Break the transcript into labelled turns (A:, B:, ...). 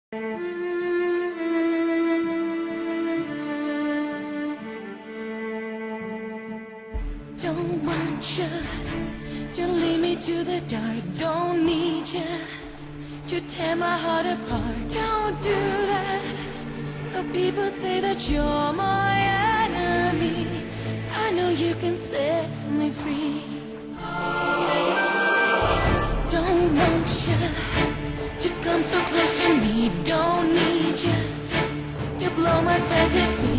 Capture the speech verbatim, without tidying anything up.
A: Don't want you to lead me to the dark. Don't need you to tear my heart apart. Don't do that. The people say that you're my enemy. I know you can set me free. Don't want you to come so close to me. Don't need you to blow my fantasy.